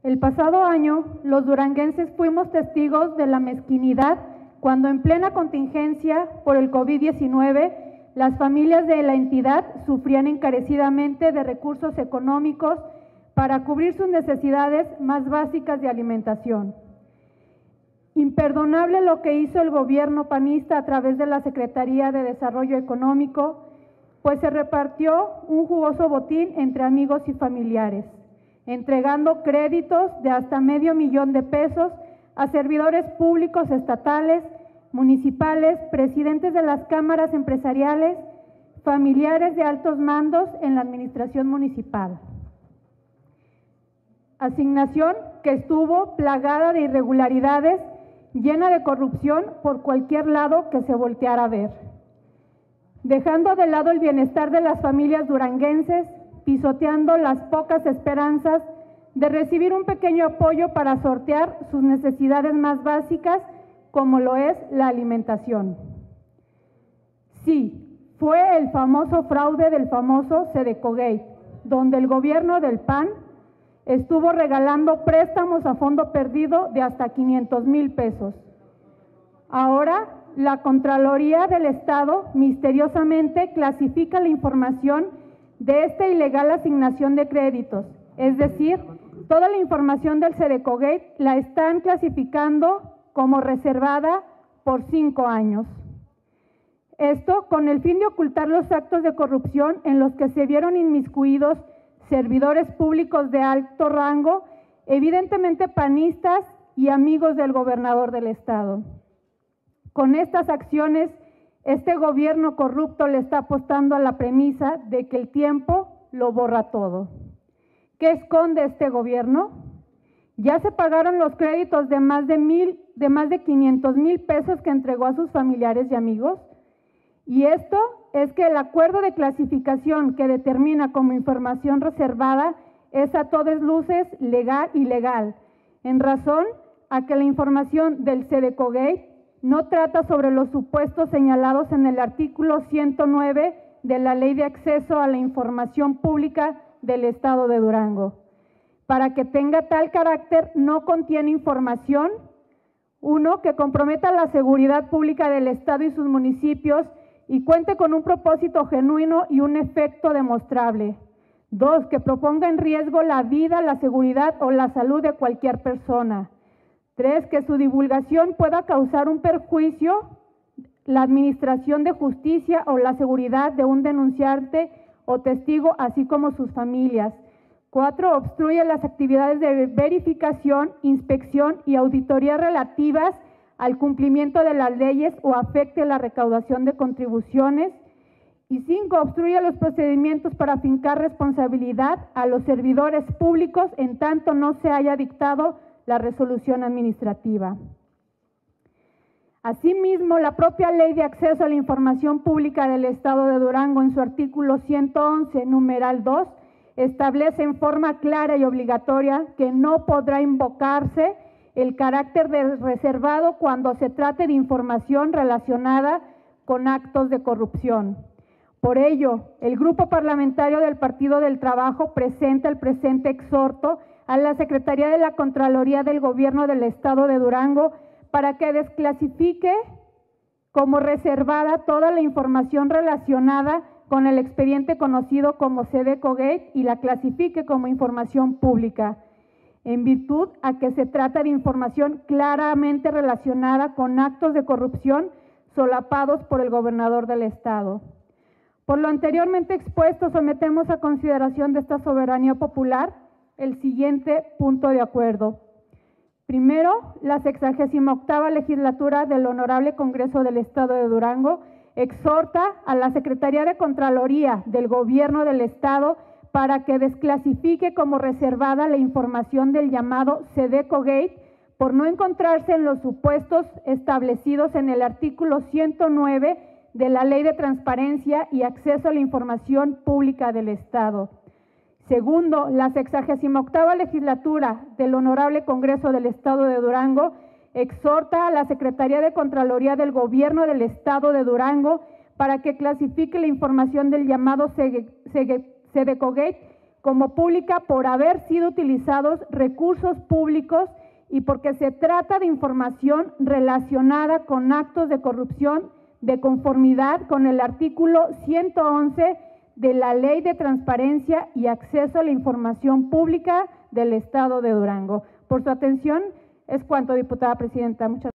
El pasado año, los duranguenses fuimos testigos de la mezquinidad cuando en plena contingencia por el COVID-19, las familias de la entidad sufrían encarecidamente de recursos económicos para cubrir sus necesidades más básicas de alimentación. Imperdonable lo que hizo el gobierno panista a través de la Secretaría de Desarrollo Económico, pues se repartió un jugoso botín entre amigos y familiares, entregando créditos de hasta $500,000 de pesos a servidores públicos estatales, municipales, presidentes de las cámaras empresariales, familiares de altos mandos en la administración municipal. Asignación que estuvo plagada de irregularidades, llena de corrupción por cualquier lado que se volteara a ver, dejando de lado el bienestar de las familias duranguenses, pisoteando las pocas esperanzas de recibir un pequeño apoyo para sortear sus necesidades más básicas, como lo es la alimentación. Sí, fue el famoso fraude del famoso Sedecogate, donde el gobierno del PAN estuvo regalando préstamos a fondo perdido de hasta 500,000 pesos. Ahora, la Contraloría del Estado misteriosamente clasifica la información de esta ilegal asignación de créditos, es decir, toda la información del Sedecogate la están clasificando como reservada por 5 años. Esto con el fin de ocultar los actos de corrupción en los que se vieron inmiscuidos servidores públicos de alto rango, evidentemente panistas y amigos del gobernador del estado. Con estas acciones, este gobierno corrupto le está apostando a la premisa de que el tiempo lo borra todo. ¿Qué esconde este gobierno? Ya se pagaron los créditos de más de 500,000 pesos que entregó a sus familiares y amigos. Y esto es que el acuerdo de clasificación que determina como información reservada es a todas luces ilegal, en razón a que la información del Sedecogate no trata sobre los supuestos señalados en el artículo 109 de la Ley de Acceso a la Información Pública del Estado de Durango. Para que tenga tal carácter, no contiene información, uno, que comprometa la seguridad pública del Estado y sus municipios y cuente con un propósito genuino y un efecto demostrable. 2, que proponga en riesgo la vida, la seguridad o la salud de cualquier persona. 3, que su divulgación pueda causar un perjuicio, la administración de justicia o la seguridad de un denunciante o testigo, así como sus familias. 4, obstruye las actividades de verificación, inspección y auditoría relativas al cumplimiento de las leyes o afecte la recaudación de contribuciones. Y 5, obstruye los procedimientos para fincar responsabilidad a los servidores públicos en tanto no se haya dictado la resolución administrativa. Asimismo, la propia Ley de Acceso a la Información Pública del Estado de Durango, en su artículo 111, numeral 2, establece en forma clara y obligatoria que no podrá invocarse el carácter de reservado cuando se trate de información relacionada con actos de corrupción. Por ello, el Grupo Parlamentario del Partido del Trabajo presenta el presente exhorto a la Secretaría de la Contraloría del Gobierno del Estado de Durango para que desclasifique como reservada toda la información relacionada con el expediente conocido como Sedecogate y la clasifique como información pública, en virtud a que se trata de información claramente relacionada con actos de corrupción solapados por el gobernador del estado. Por lo anteriormente expuesto, sometemos a consideración de esta soberanía popular el siguiente punto de acuerdo. Primero, la 68ª legislatura del Honorable Congreso del Estado de Durango exhorta a la Secretaría de Contraloría del Gobierno del Estado para que desclasifique como reservada la información del llamado Sedecogate por no encontrarse en los supuestos establecidos en el artículo 109 de la Ley de Transparencia y Acceso a la Información Pública del Estado. Segundo, la 68ª legislatura del Honorable Congreso del Estado de Durango exhorta a la Secretaría de Contraloría del Gobierno del Estado de Durango para que clasifique la información del llamado Sedecogate como pública por haber sido utilizados recursos públicos y porque se trata de información relacionada con actos de corrupción de conformidad con el artículo 111 de la Ley de Transparencia y Acceso a la Información Pública del Estado de Durango. Por su atención es cuanto, diputada presidenta. Muchas gracias.